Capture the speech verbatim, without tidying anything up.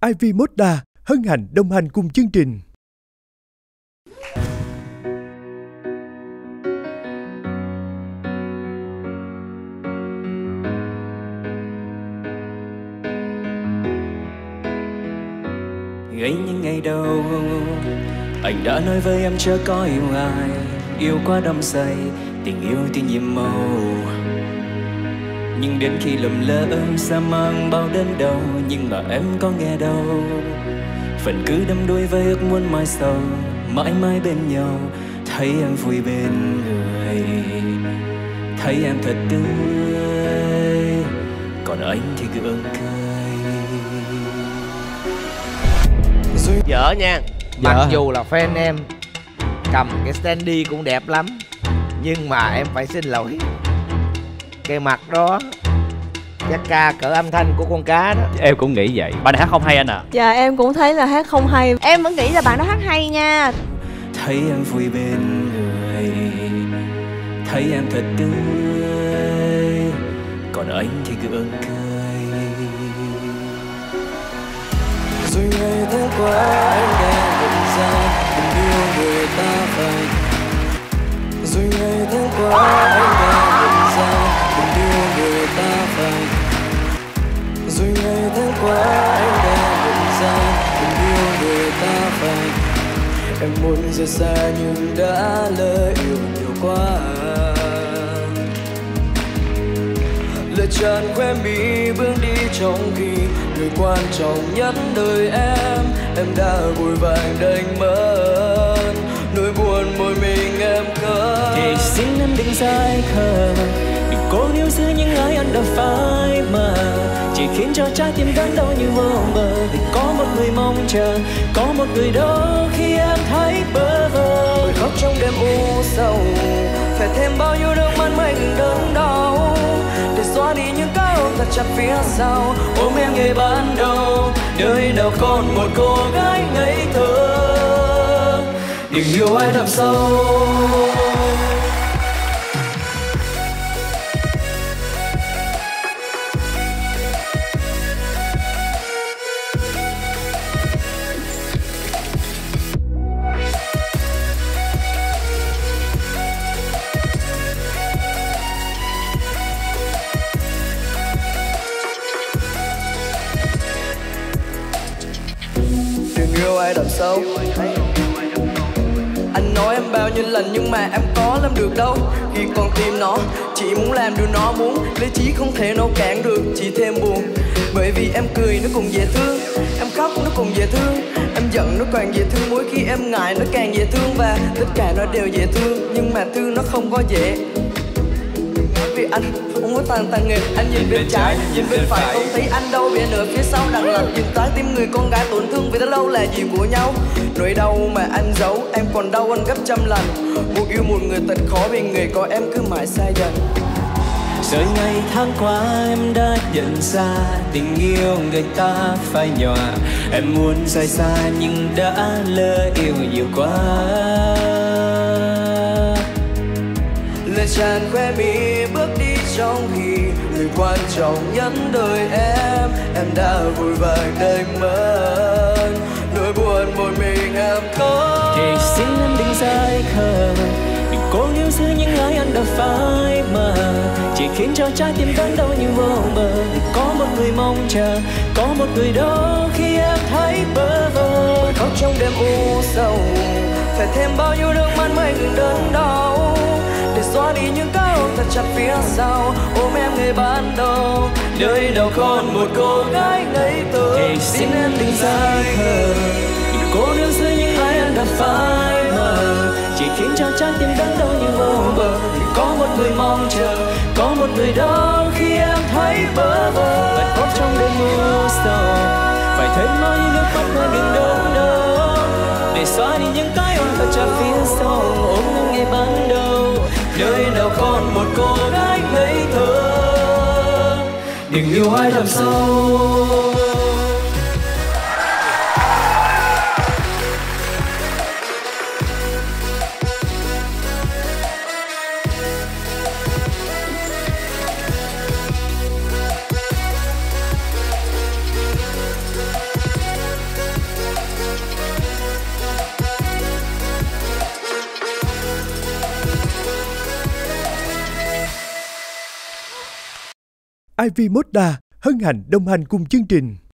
i vê Moda hân hạnh đồng hành cùng chương trình. Ngay những ngày đầu anh đã nói với em chưa có yêu ai, yêu quá đắm say, tình yêu tuy nhiệm màu. Nhưng đến khi lầm lỡ xa mang bao đớn đau, nhưng mà em có nghe đâu. Phần cứ đắm đuối với ước muốn mai sau, mãi mãi bên nhau. Thấy em vui bên người, thấy em thật tươi, còn anh thì gượng cười. Vợ nha, Dạ. mặc dù là fan em cầm cái standee cũng đẹp lắm, nhưng mà em phải xin lỗi, cái mặt đó chắc ca cỡ âm thanh của con cá đó. Em cũng nghĩ vậy. Bạn này hát không hay anh ạ. À. Dạ em cũng thấy là hát không hay. Em vẫn nghĩ là bạn đó hát hay nha. Thấy em vui bên người, thấy em thật tươi, còn anh thì gượng cười. Rồi ngày tháng qua anh đã nhận ra tình yêu người ta phải. Rồi ngày tháng qua anh đã nhận ra tình yêu người ta phải. Rồi ngày tháng qua anh đã nhận ra tình yêu người ta phải. Em muốn rời xa nhưng đã lỡ yêu nhiều quá. Lựa chọn khoe mi bước đi trong khi người quan trọng nhất đời em, em đã vội vàng đánh mất nỗi buồn một mình em có. Thì xin em đừng dại khờ, đừng cố níu giữ những ai anh đã phai mờ, chỉ khiến cho trái tim đớn đau như vô bờ. Vì có một người mong chờ, có một người đó khi em thấy bơ vơ. Tôi khóc trong đêm u sầu, phải thêm bao nhiêu nước mắt mới ngừng đớn đau, để xóa đi những cái ôm thật chặt phía sau. Ôm em ngày ban đầu, đời nào còn một cô gái ngây thơ, đừng yêu ai đậm sâu. Yêu ai đậm sâu. Anh nói em bao nhiêu lần nhưng mà em có làm được đâu. Khi còn tim nó chỉ muốn làm điều nó muốn, lý trí không thể nào cản được, chỉ thêm buồn. Bởi vì em cười nó cũng dễ thương, em khóc nó cũng dễ thương, em giận nó càng dễ thương, mỗi khi em ngại nó càng dễ thương. Và tất cả nó đều dễ thương, nhưng mà thương nó không có dễ. Vì anh không có tàn tàn nghề, anh nhìn bên trái, nhìn bên phải không thấy anh đâu. Bên ở phía sau lặng lặng nhìn trái tim người con gái tổn thương vì đã lâu là gì của nhau. Nỗi đau mà anh giấu em còn đau anh gấp trăm lần. Muốn yêu một người thật khó vì người có em cứ mãi xa dần. Rồi ngày tháng qua em đã nhận ra tình yêu người ta phai nhòa. Em muốn rời xa nhưng đã lỡ yêu nhiều quá. Lời tràn khoe mi bước đi trong khi người quan trọng nhất đời em, em đã vội vàng đánh mất nỗi buồn một mình em có. Thì xin em đừng dại khờ, đừng cố níu giữ những ai anh đã phai mờ, chỉ khiến cho trái tim đớn đau như vô bờ. Vì có một người mong chờ, có một người đó khi em thấy bơ vơ. Tôi khóc trong đêm u sầu, phải thêm bao nhiêu nước mắt mới ngừng đớn đau, để xóa đi những cái ôm thật chặt phía sau. Ôm em ngày ban đầu, đời đâu còn một cô gái ngây thơ. Thì xin em đừng dại khờ, đừng cố níu giữ những ai anh đã phai mờ, chỉ khiến cho trái tim đớn đau như vô bờ. Vì có một người mong chờ, có một người đó khi em thấy bơ vơ. Phải khóc trong đêm mưa sầu, phải thêm bao nhiêu nước mắt mới ngừng đớn đau, để xóa đi những cái ôm thật chặt phía sau. Ôm em ngày ban đầu, đời nào còn một cô gái ngây thơ, đừng yêu ai đậm sâu. i vê Moda hân hạnh đồng hành cùng chương trình.